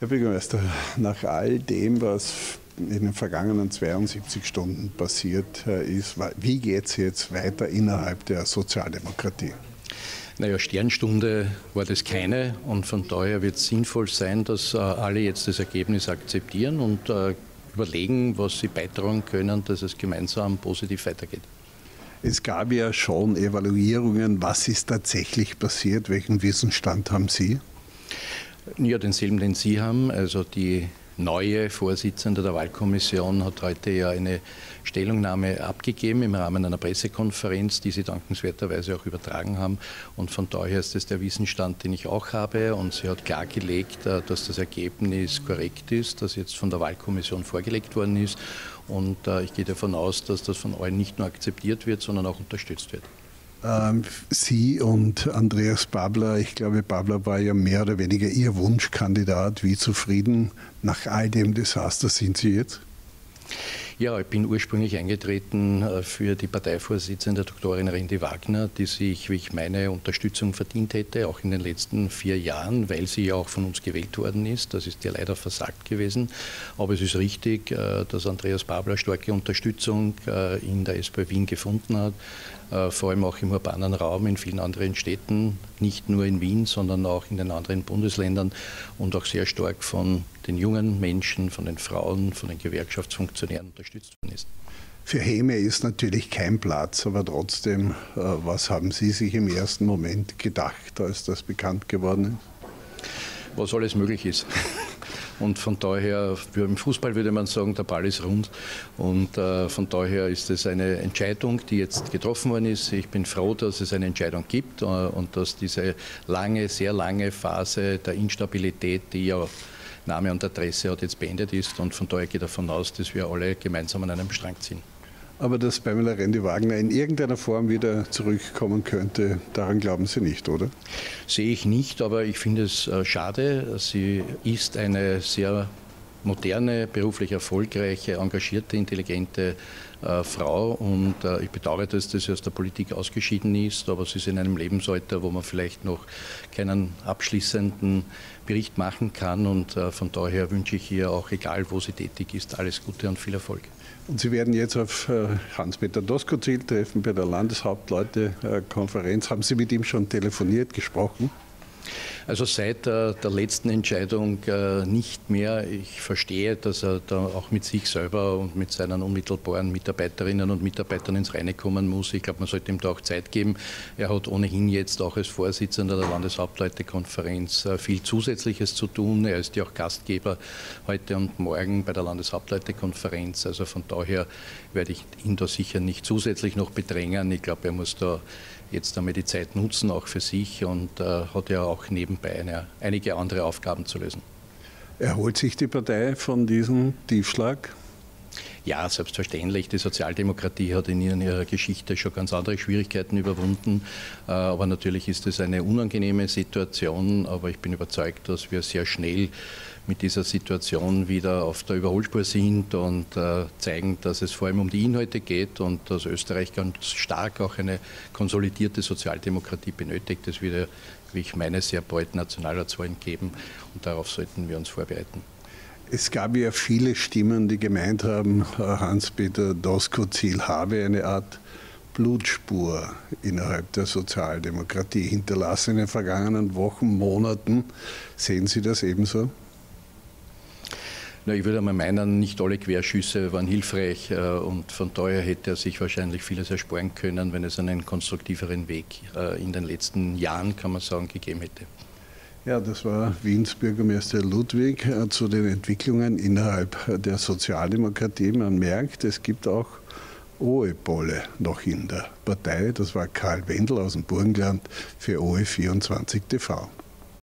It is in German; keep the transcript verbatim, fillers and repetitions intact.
Herr Bürgermeister, nach all dem, was in den vergangenen zweiundsiebzig Stunden passiert ist, wie geht es jetzt weiter innerhalb der Sozialdemokratie? Naja, Sternstunde war das keine und von daher wird es sinnvoll sein, dass äh, alle jetzt das Ergebnis akzeptieren und äh, überlegen, was sie beitragen können, dass es gemeinsam positiv weitergeht. Es gab ja schon Evaluierungen. Was ist tatsächlich passiert? Welchen Wissensstand haben Sie? Ja, denselben, den Sie haben. Also die neue Vorsitzende der Wahlkommission hat heute ja eine Stellungnahme abgegeben im Rahmen einer Pressekonferenz, die Sie dankenswerterweise auch übertragen haben. Und von daher ist das der Wissensstand, den ich auch habe. Und sie hat klargelegt, dass das Ergebnis korrekt ist, das jetzt von der Wahlkommission vorgelegt worden ist. Und ich gehe davon aus, dass das von allen nicht nur akzeptiert wird, sondern auch unterstützt wird. Sie und Andreas Babler, ich glaube, Babler war ja mehr oder weniger Ihr Wunschkandidat. Wie zufrieden nach all dem Desaster sind Sie jetzt? Ja, ich bin ursprünglich eingetreten für die Parteivorsitzende Doktorin Rendi Wagner, die sich, wie ich meine, Unterstützung verdient hätte, auch in den letzten vier Jahren, weil sie ja auch von uns gewählt worden ist. Das ist ja leider versagt gewesen. Aber es ist richtig, dass Andreas Babler starke Unterstützung in der SPÖ Wien gefunden hat, vor allem auch im urbanen Raum, in vielen anderen Städten, nicht nur in Wien, sondern auch in den anderen Bundesländern und auch sehr stark von den jungen Menschen, von den Frauen, von den Gewerkschaftsfunktionären unterstützt worden ist. Für Häme ist natürlich kein Platz, aber trotzdem, was haben Sie sich im ersten Moment gedacht, als das bekannt geworden ist? Was alles möglich ist. Und von daher, im Fußball würde man sagen, der Ball ist rund. Und äh, von daher ist es eine Entscheidung, die jetzt getroffen worden ist. Ich bin froh, dass es eine Entscheidung gibt äh, und dass diese lange, sehr lange Phase der Instabilität, die ja Name und Adresse hat, jetzt beendet ist. Und von daher gehe ich davon aus, dass wir alle gemeinsam an einem Strang ziehen. Aber dass Pamela Rendi-Wagner in irgendeiner Form wieder zurückkommen könnte, daran glauben Sie nicht, oder? Sehe ich nicht, aber ich finde es schade. Sie ist eine sehr moderne, beruflich erfolgreiche, engagierte, intelligente äh, Frau und äh, ich bedauere, dass sie aus der Politik ausgeschieden ist, aber sie ist in einem Lebensalter, wo man vielleicht noch keinen abschließenden Bericht machen kann und äh, von daher wünsche ich ihr auch, egal wo sie tätig ist, alles Gute und viel Erfolg. Und Sie werden jetzt auf äh, Hans-Peter Doskozil treffen bei der Landeshauptleute-Konferenz. Haben Sie mit ihm schon telefoniert, gesprochen? Also seit äh, der letzten Entscheidung äh, nicht mehr. Ich verstehe, dass er da auch mit sich selber und mit seinen unmittelbaren Mitarbeiterinnen und Mitarbeitern ins Reine kommen muss. Ich glaube, man sollte ihm da auch Zeit geben. Er hat ohnehin jetzt auch als Vorsitzender der Landeshauptleutekonferenz äh, viel Zusätzliches zu tun. Er ist ja auch Gastgeber heute und morgen bei der Landeshauptleutekonferenz. Also von daher werde ich ihn da sicher nicht zusätzlich noch bedrängen. Ich glaube, er muss da jetzt einmal die Zeit nutzen, auch für sich und äh, hat ja auch nebenbei eine, einige andere Aufgaben zu lösen. Erholt sich die Partei von diesem Tiefschlag? Ja, selbstverständlich. Die Sozialdemokratie hat in ihrer Geschichte schon ganz andere Schwierigkeiten überwunden. Aber natürlich ist es eine unangenehme Situation. Aber ich bin überzeugt, dass wir sehr schnell mit dieser Situation wieder auf der Überholspur sind und zeigen, dass es vor allem um die Inhalte geht und dass Österreich ganz stark auch eine konsolidierte Sozialdemokratie benötigt. Es wird, wie ich meine, sehr bald Nationalratswahlen geben und darauf sollten wir uns vorbereiten. Es gab ja viele Stimmen, die gemeint haben, Hans-Peter Doskozil habe eine Art Blutspur innerhalb der Sozialdemokratie hinterlassen in den vergangenen Wochen, Monaten. Sehen Sie das ebenso? Na, ich würde einmal meinen, nicht alle Querschüsse waren hilfreich und von daher hätte er sich wahrscheinlich vieles ersparen können, wenn es einen konstruktiveren Weg in den letzten Jahren, kann man sagen, gegeben hätte. Ja, das war Wiens Bürgermeister Ludwig äh, zu den Entwicklungen innerhalb der Sozialdemokratie. Man merkt, es gibt auch OE-Pole noch in der Partei. Das war Karl Wendel aus dem Burgenland für O E vierundzwanzig T V.